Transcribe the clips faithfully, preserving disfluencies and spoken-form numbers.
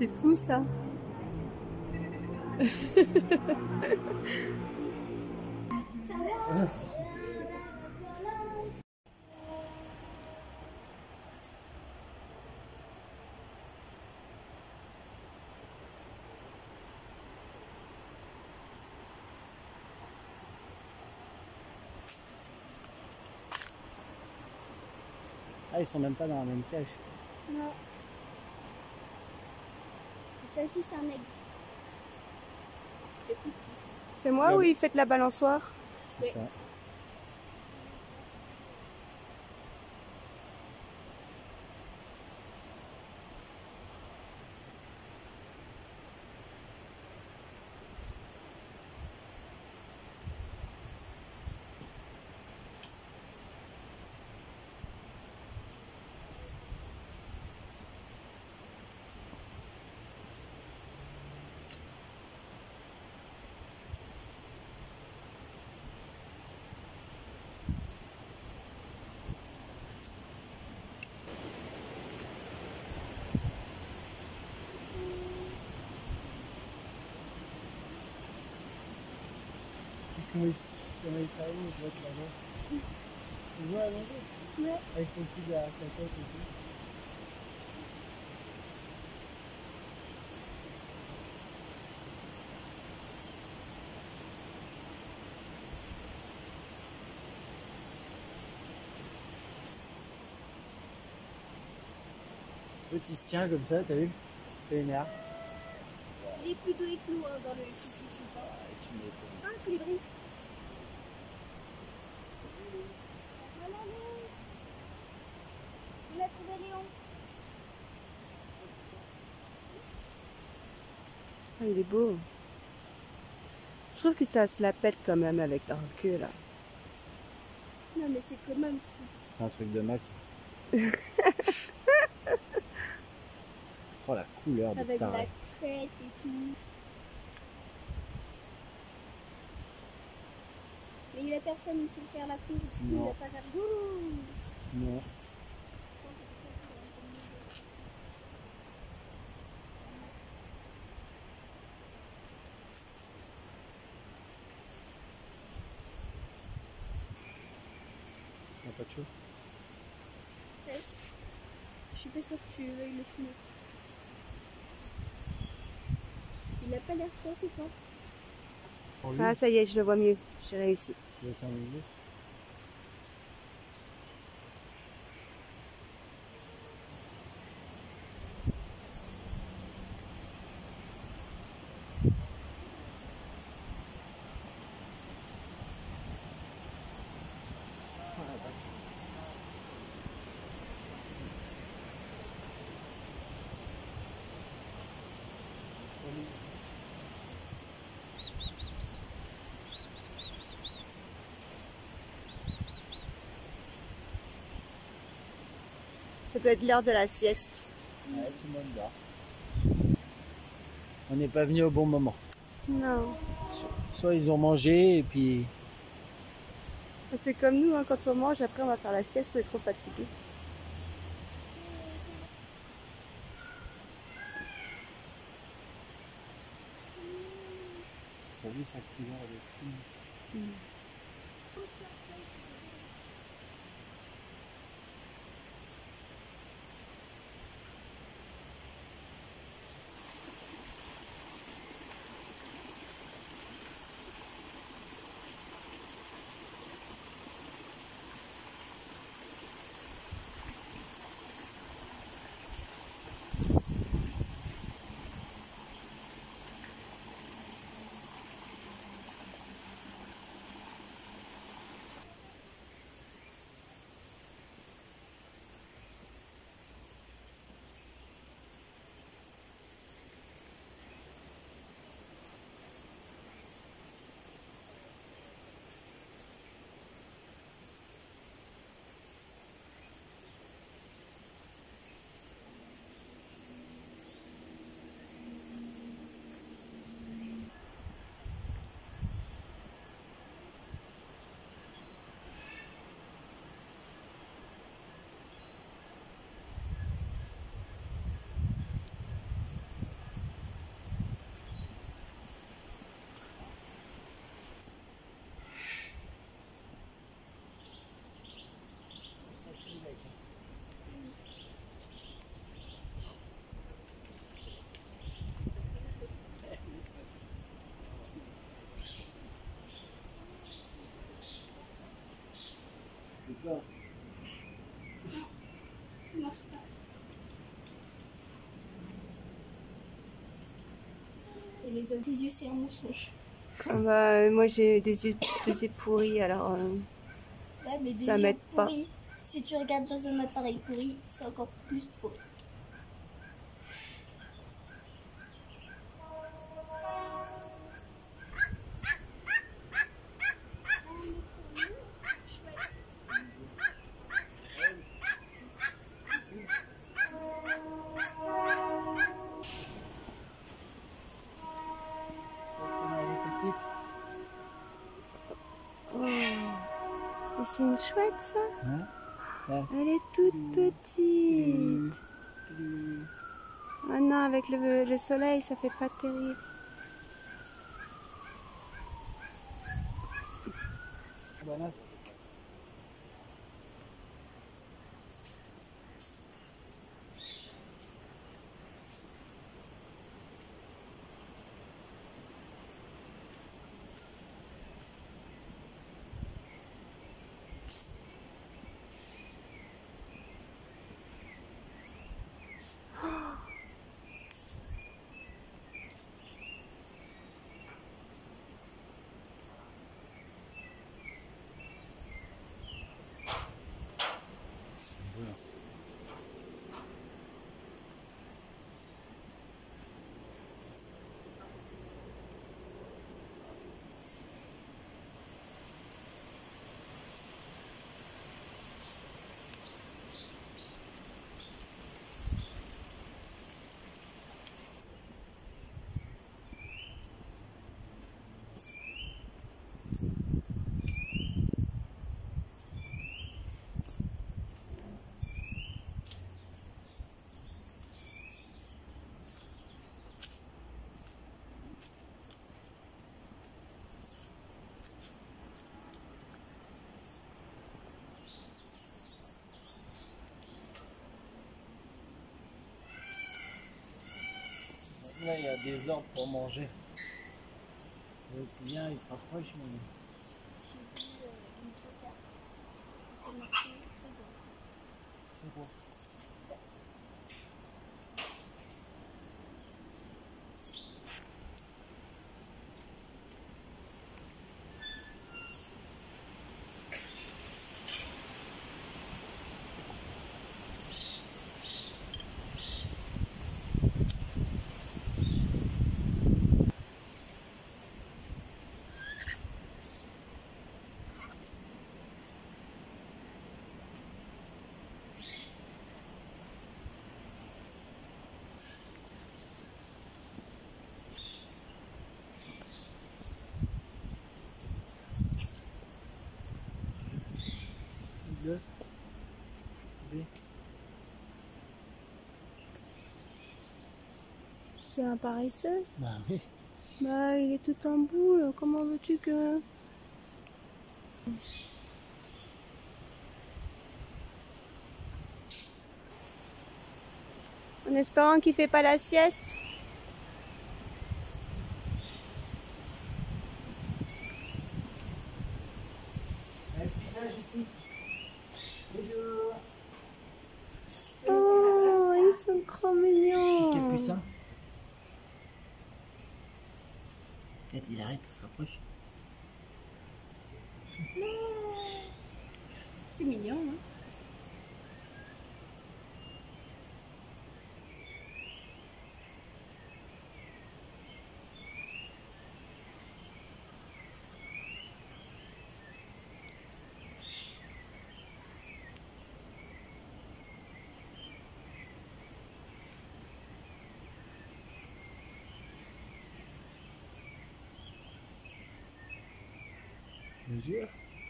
C'est fou ça. Ah, ils sont même pas dans la même cage. Non. Celle-ci, c'est un aigle. C'est moi ou il fait de la balançoire? C'est ça. Comment il s'arrive, je vois que là-bas. Tu vois allongé? Ouais. Avec son cul derrière sa tête et tout. L'autre il se tient comme ça, t'as vu? C'est énervé. Il est plus doué que nous hein, dans le. Ah, tu m'étonnes. Ah, colibri. Voilà, Léon. Il a trouvé Léon. Ah, il est beau. Je trouve que ça se la pète quand même avec leur queue là. Non, mais c'est quand même si. C'est un truc de Mac. Oh la couleur de Avec la taré. crête et tout. Mais il y a personne pour faire la cour. Il Non. va pas faire. Ouh. Non. T'as pas de chaud? Presque. Je suis pas sûre que tu veuilles le fumer. Il a pas l'air fort ou pas? Pour lui, Ah ça y est, je le vois mieux. J'ai réussi. tu veux s'amuser? Ça peut être l'heure de la sieste. Ouais, tout le monde dort. On n'est pas venu au bon moment. Non. Soit ils ont mangé et puis... C'est comme nous, hein, quand on mange, après on va faire la sieste, on est trop fatigué. T'as vu sa couleur de fou? Mm. Ça. Ça marche pas. Et les autres, tes yeux, c'est un mensonge. Ah bah, moi j'ai des yeux, des yeux pourris alors euh, Ouais, mais des ça yeux m'aide pas. pourris. Si tu regardes dans un appareil pourri, c'est encore plus pourri. Oh. Et c'est une chouette ça. Hein? Ouais. Elle est toute petite. Ah non, avec le, le soleil, ça fait pas terrible. Bananas. Là, il y a des ordres pour manger. L'autre, il vient, il se rapproche, mais... J'ai vu euh, une totale. C'est marqué très bon. C'est bon. Deux. B. C'est un paresseux. Bah oui. Bah, il est tout en boule. Comment veux-tu que... En espérant qu'il fait pas la sieste. Un petit singe ici. Bonjour. Oh, ils sont trop mignons. Capucin. Regarde, il arrive, il se rapproche. C'est mignon, hein. Mesure.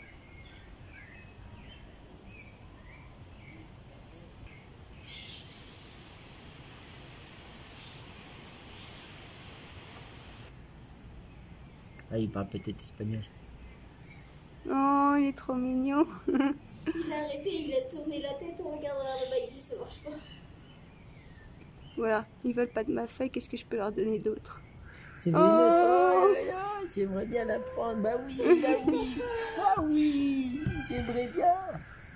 Ah, il parle peut-être espagnol. Oh, il est trop mignon. Il a arrêté, il a tourné la tête en regardant la bague, ça marche pas. Voilà, ils veulent pas de ma feuille, qu'est-ce que je peux leur donner d'autre? C'est Oh. oh là là, j'aimerais bien la prendre. Bah oui, bah oui. Ah oui, j'aimerais bien.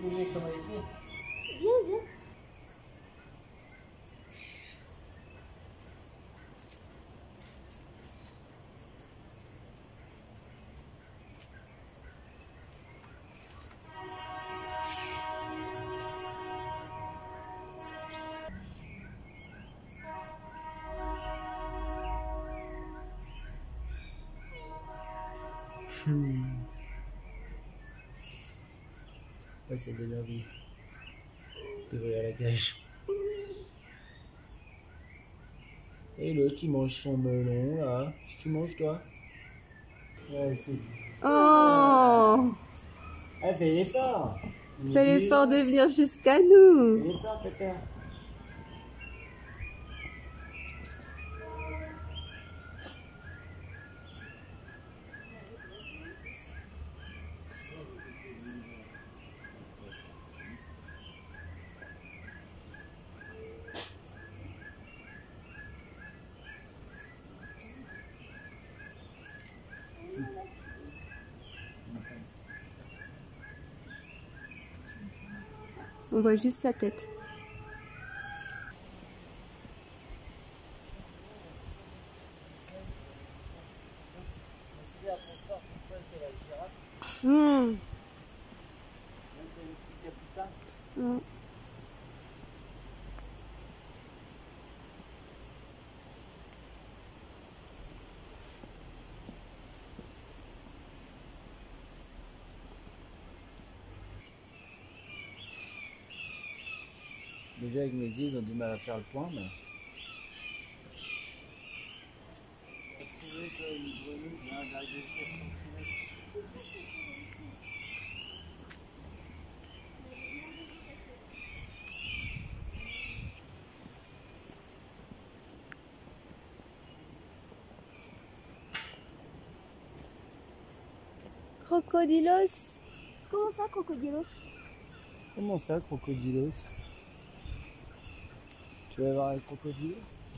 montrer comment il fait. Viens, viens. Hmm. Ouais, ça donne envie d'ouvrir la cage. Et l'autre, il mange son melon, là. Si tu manges, toi. Ouais, c'est... Oh, Ah, fais l'effort. fais l'effort de venir jusqu'à nous. Fais l'effort, papa. On voit juste sa tête. Mmh. Mmh. Déjà avec mes yeux, ils ont du mal à faire le point, mais... Crocodilos. Comment ça, crocodilos? Comment ça, crocodilos? Tu vas voir un crocodile?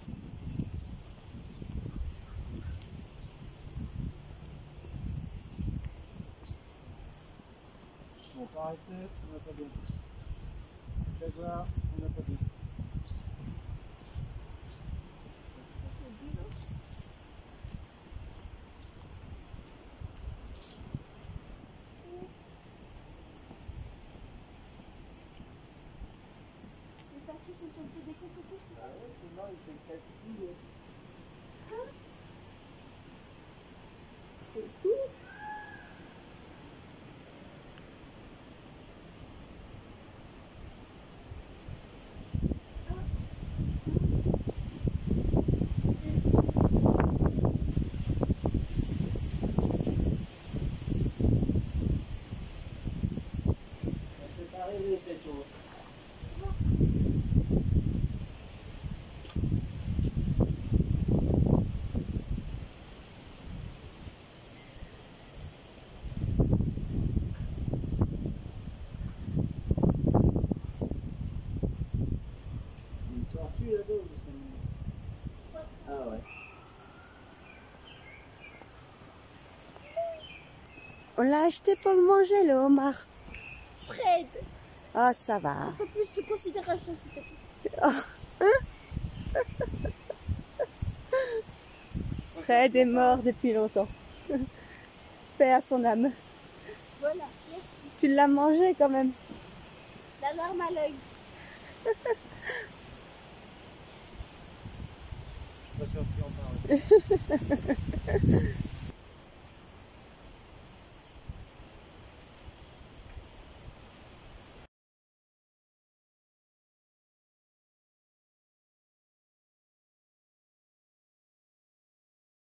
Bon, par ici, on n'a pas bien. Tu vas voir, on n'a pas bien. Les parties, ce sont que des crocodiles, c'est ça? Ah ouais, c'est marrant, il fait le taxi. C'est cool. C'est pas arrivé cette eau. C'est une tortue là-bas ou c'est une... Ah ouais. On l'a acheté pour le manger, le homard. Fred, Ah, ça va. un peu plus de considération, s'il te plaît. Fred est mort depuis longtemps. Paix à son âme. Voilà, merci. Tu l'as mangé quand même. La larme à l'œil. Je préfère plus en parler.